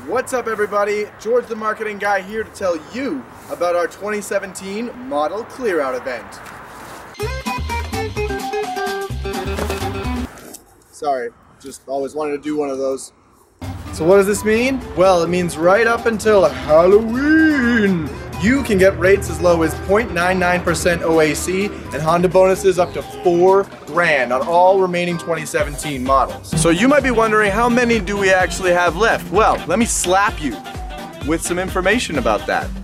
What's up everybody? George the marketing guy here to tell you about our 2017 model Clearout event. Sorry, just always wanted to do one of those. So what does this mean? Well, it means right up until Halloween, you can get rates as low as 0.99% OAC and Honda bonuses up to $4,000 on all remaining 2017 models. So you might be wondering, how many do we actually have left? Well, let me slap you with some information about that.